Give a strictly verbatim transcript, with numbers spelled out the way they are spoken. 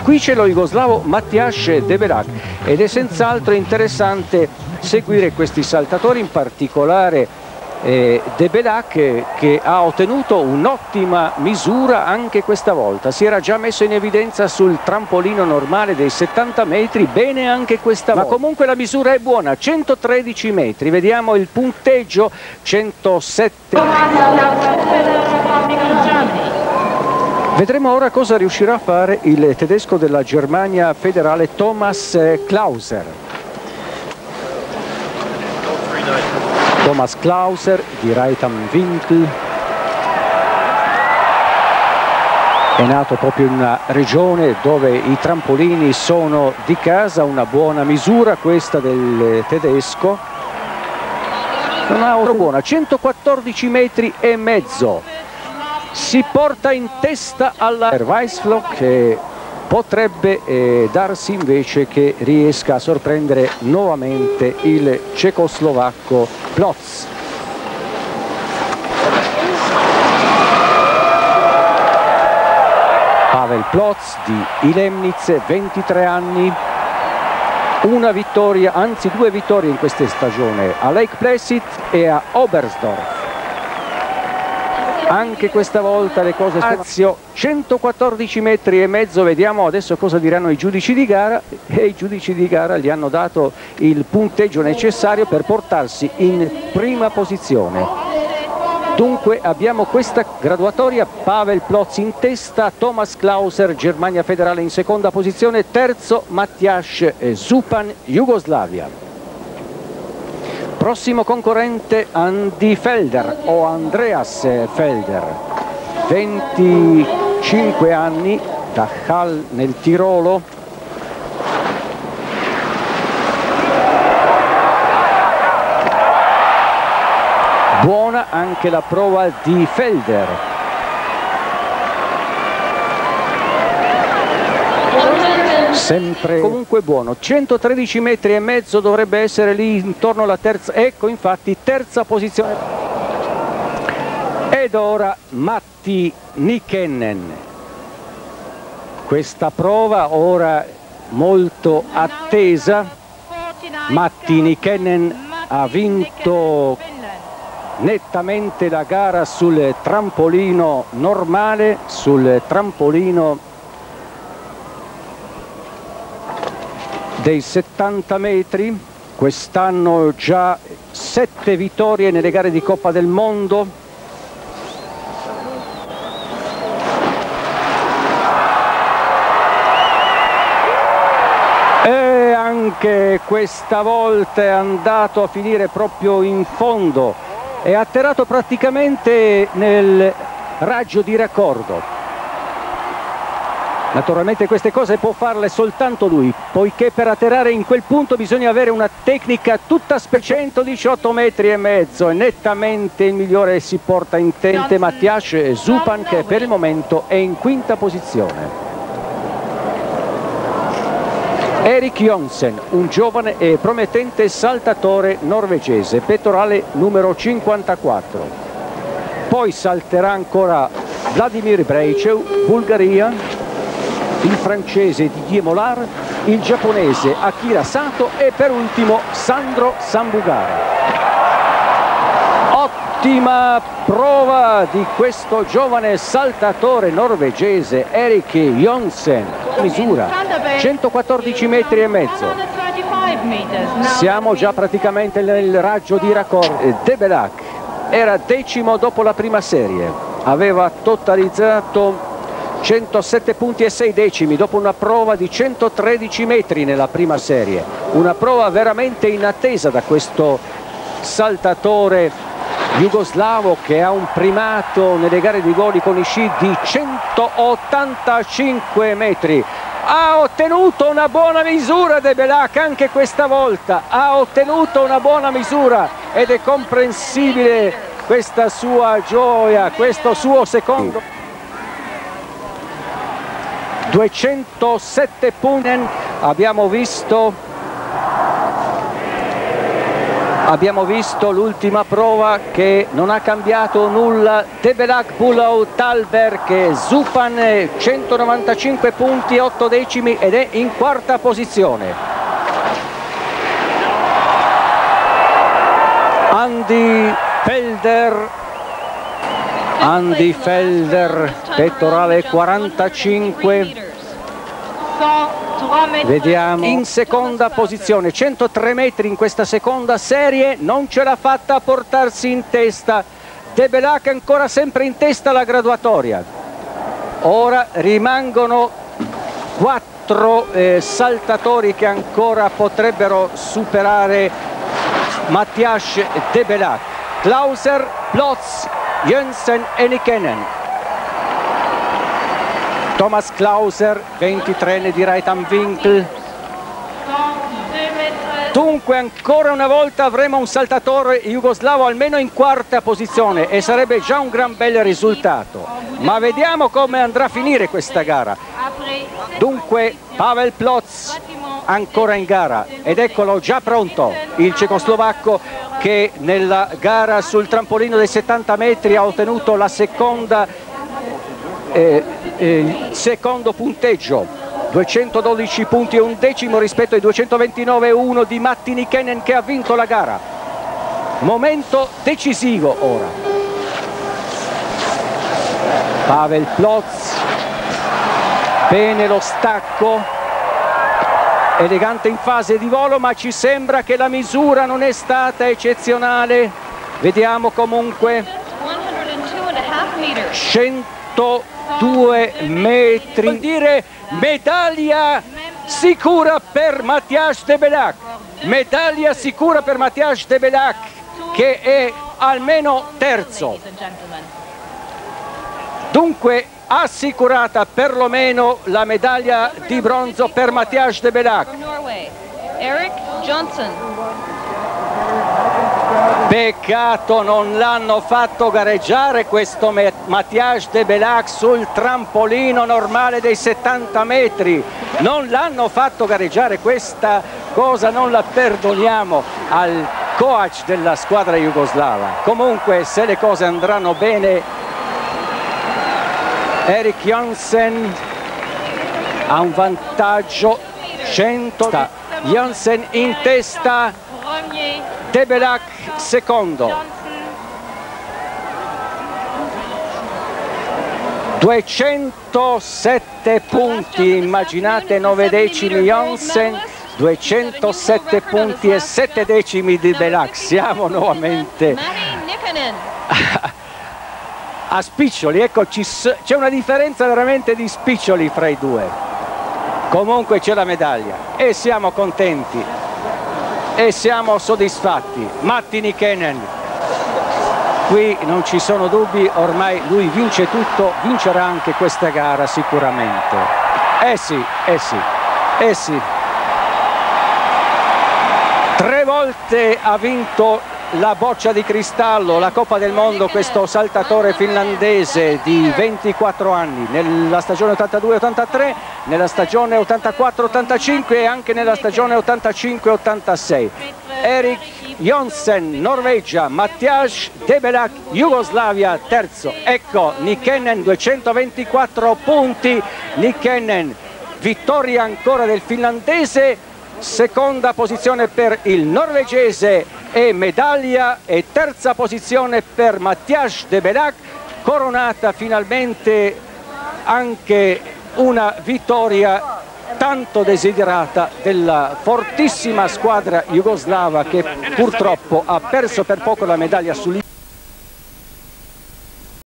Qui c'è lo jugoslavo Matjaž Debelak ed è senz'altro interessante seguire questi saltatori, in particolare eh, Debelak che, che ha ottenuto un'ottima misura anche questa volta. Si era già messo in evidenza sul trampolino normale dei settanta metri, bene anche questa volta. Ma comunque la misura è buona, centotredici metri. Vediamo il punteggio, centosette. Vedremo ora cosa riuscirà a fare il tedesco della Germania federale Thomas Klauser. Thomas Klauser di Reit am Winkl è nato proprio in una regione dove i trampolini sono di casa, una buona misura questa del tedesco. Non ha una buona, centoquattordici metri e mezzo. Si porta in testa alla Weissflok che potrebbe eh, darsi invece che riesca a sorprendere nuovamente il cecoslovacco Plotz. Pavel Plotz di Ilemnitz, ventitré anni, una vittoria, anzi due vittorie in questa stagione a Lake Placid e a Oberstdorf. Anche questa volta le cose spazio, centoquattordici metri e mezzo. Vediamo adesso cosa diranno i giudici di gara, e i giudici di gara gli hanno dato il punteggio necessario per portarsi in prima posizione. Dunque abbiamo questa graduatoria: Pavel Plotz in testa, Thomas Klauser Germania federale in seconda posizione, terzo Matjaž Zupan Jugoslavia. Prossimo concorrente Andy Felder o Andreas Felder, venticinque anni, da Hall nel Tirolo. Buona anche la prova di Felder. Sempre comunque buono, centotredici metri e mezzo, dovrebbe essere lì intorno alla terza, ecco infatti terza posizione. Ed ora Matti Nykänen. Questa prova ora molto attesa. Matti Nykänen ha vinto nettamente la gara sul trampolino normale, sul trampolino dei settanta metri, quest'anno già sette vittorie nelle gare di Coppa del Mondo. E anche questa volta è andato a finire proprio in fondo, è atterrato praticamente nel raggio di raccordo. Naturalmente queste cose può farle soltanto lui, poiché per atterrare in quel punto bisogna avere una tecnica tutta speciale. centodiciotto metri e mezzo, e nettamente il migliore si porta in tente Matjaž Zupan, che per il momento è in quinta posizione. Erik Jonsen, un giovane e promettente saltatore norvegese, pettorale numero cinquantaquattro. Poi salterà ancora Vladimir Breichev, Bulgaria, il francese Didier Mollard, il giapponese Akira Sato e per ultimo Sandro Sambugara. Ottima prova di questo giovane saltatore norvegese Erik Jonsen, misura centoquattordici metri e mezzo. Siamo già praticamente nel raggio di raccordo. Debelak era decimo dopo la prima serie, aveva totalizzato centosette punti e sei decimi dopo una prova di centotredici metri nella prima serie, una prova veramente inattesa da questo saltatore jugoslavo che ha un primato nelle gare di voli con i sci di centottantacinque metri. Ha ottenuto una buona misura Debelak anche questa volta, ha ottenuto una buona misura ed è comprensibile questa sua gioia, questo suo secondo. duecentosette punti, abbiamo visto Abbiamo visto l'ultima prova che non ha cambiato nulla. Debelak, Bulov, Thalberg, Zupan, centonovantacinque punti, otto decimi ed è in quarta posizione. Andy Felder, Andy Felder, pettorale quarantacinque. Vediamo in seconda posizione, centotré metri in questa seconda serie, non ce l'ha fatta a portarsi in testa. Debelak ancora sempre in testa alla graduatoria. Ora rimangono quattro eh, saltatori che ancora potrebbero superare Matthias Debelak: Klauser, Plotz, Jensen e Nikkanen. Thomas Klauser, ventitreenne di Reithamwinkel. Dunque ancora una volta avremo un saltatore jugoslavo almeno in quarta posizione e sarebbe già un gran bel risultato. Ma vediamo come andrà a finire questa gara. Dunque Pavel Plotz ancora in gara ed eccolo già pronto, il cecoslovacco che nella gara sul trampolino dei settanta metri ha ottenuto la seconda Eh, eh, secondo punteggio, duecentododici punti e un decimo rispetto ai duecentoventinove e uno di Matti Nikkanen, che ha vinto la gara. Momento decisivo ora. Pavel Plotz, bene lo stacco, elegante in fase di volo, ma ci sembra che la misura non è stata eccezionale. Vediamo comunque centodue metri, vuol dire medaglia sicura per Matthias Debelak, medaglia sicura per Matthias Debelak, che è almeno terzo. Dunque assicurata perlomeno la medaglia di bronzo per Matthias Debelak. Erik Johnson. Peccato non l'hanno fatto gareggiare questo Matthias Debelak sul trampolino normale dei settanta metri. Non l'hanno fatto gareggiare, questa cosa non la perdoniamo al coach della squadra jugoslava. Comunque, se le cose andranno bene, Erik Johnsen ha un vantaggio cento. Johnsen in testa, Debelak secondo. duecentosette punti, immaginate, nove decimi Johnsen, duecentosette punti e sette decimi di Debelak. Siamo nuovamente a spiccioli, ecco, c'è una differenza veramente di spiccioli fra i due. Comunque c'è la medaglia e siamo contenti e siamo soddisfatti. Matti Nikkanen, qui non ci sono dubbi, ormai lui vince tutto, vincerà anche questa gara sicuramente. Eh sì, eh sì, eh sì. Tre volte ha vinto la boccia di cristallo, la Coppa del Mondo, questo saltatore finlandese di ventiquattro anni, nella stagione ottantadue ottantatré, nella stagione ottantaquattro ottantacinque e anche nella stagione ottantacinque ottantasei. Erik Johnsen, Norvegia, Matthias Debelak, Jugoslavia, terzo. Ecco Nikkanen, duecentoventiquattro punti, Nikkanen, vittoria ancora del finlandese, seconda posizione per il norvegese e medaglia e terza posizione per Matthias Debelak, coronata finalmente anche una vittoria tanto desiderata della fortissima squadra jugoslava, che purtroppo ha perso per poco la medaglia sull'Italia.